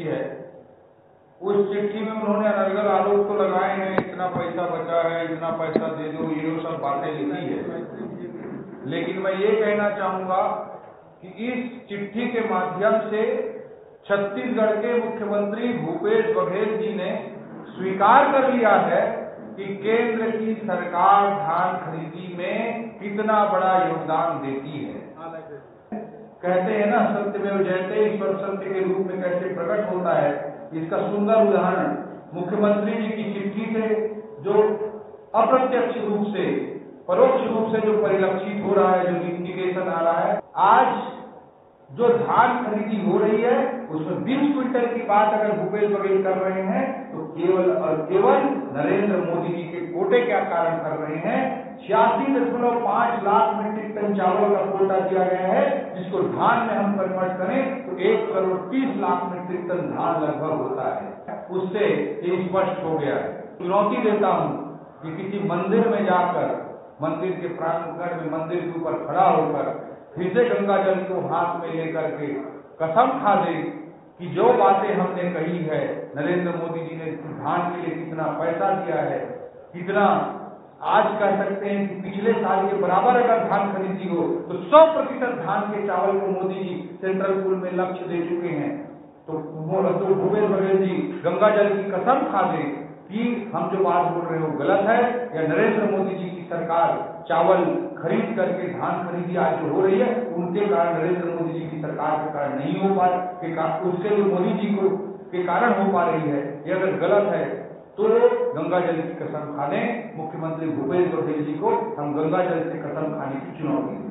है, उस चिट्ठी में उन्होंने अलग आरोप तो लगाए हैं, इतना पैसा बचा है, इतना पैसा दे दो, ये सब बातें लिखी है। लेकिन मैं ये कहना चाहूंगा कि इस चिट्ठी के माध्यम से छत्तीसगढ़ के मुख्यमंत्री भूपेश बघेल जी ने स्वीकार कर लिया है कि केंद्र की सरकार धान खरीदी में कितना बड़ा योगदान देती है। कहते हैं ना, सत्यमेव जयते, ईश्वर सत्य के रूप में कैसे प्रकट होता है। इसका सुंदर उदाहरण मुख्यमंत्री जी की चिट्ठी से जो अप्रत्यक्ष रूप से, परोक्ष रूप से जो परिलक्षित हो रहा है, जो इंडिकेशन आ रहा है, आज जो धान खरीदी हो रही है उसमें 20 क्विंटल की बात अगर भूपेश बघेल कर रहे हैं तो केवल और केवल नरेंद्र मोदी जी के कोटे क्या कारण कर रहे हैं। 86.5 लाख मीट्रिक टन चावल का कोटा दिया गया है, जिसको धान में हम कन्वर्ट करें तो 1,30,00,000 मीट्रिक टन धान लगभग होता है। उससे ये स्पष्ट हो गया है। चुनौती देता हूं कि किसी मंदिर में जाकर, मंदिर के प्रांगण में मंदिर के ऊपर खड़ा होकर फिर से गंगा जल को हाथ में लेकर के कसम खा दे कि जो बातें हमने कही है, नरेंद्र मोदी जी ने धान के लिए कितना पैसा दिया है, कितना आज कह सकते हैं कि पिछले साल के बराबर अगर धान खरीदी हो तो 100% धान के चावल को मोदी जी सेंट्रल पूल में लक्ष्य दे चुके हैं। तो भूपेश बघेल जी गंगा जल की कसम खा दे कि हम जो बात बोल रहे हो गलत है, या नरेंद्र मोदी जी की सरकार चावल खरीद करके धान खरीदी आज जो हो रही है उनके कारण, नरेंद्र मोदी जी की सरकार के कारण नहीं हो पा रही, उसके जो मोदी जी को के कारण हो पा रही है, ये अगर गलत है तो गंगा जल की कसम खा दें। मुख्यमंत्री भूपेश बघेल जी को हम गंगा जल से कसम खाने की चुनौती